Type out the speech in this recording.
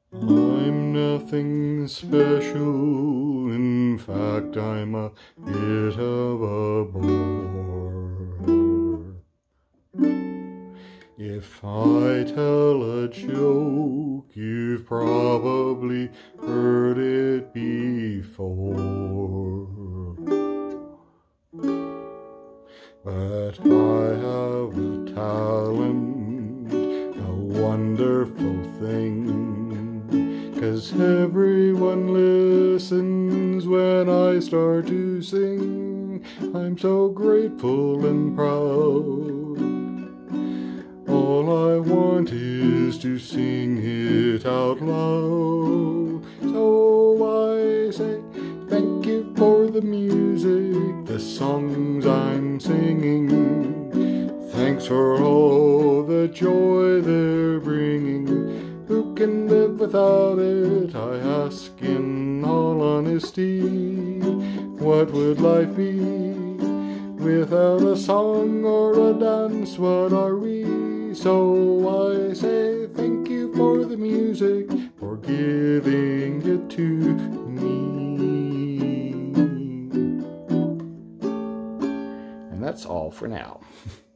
I'm nothing special, in fact I'm a bit of a bore. If I tell a joke, you've probably heard it before. But I have a talent, a wonderful thing, 'cause everyone listens when I start to sing. I'm so grateful and proud. All I want is to sing it out loud. So I say thank you for the music, the songs I'm singing. Thanks for all the joy they're bringing. Who can live without it, I ask in all honesty? What would life be without a song or a dance? What are we? So I say thank you for the music, for giving it to me. And that's all for now.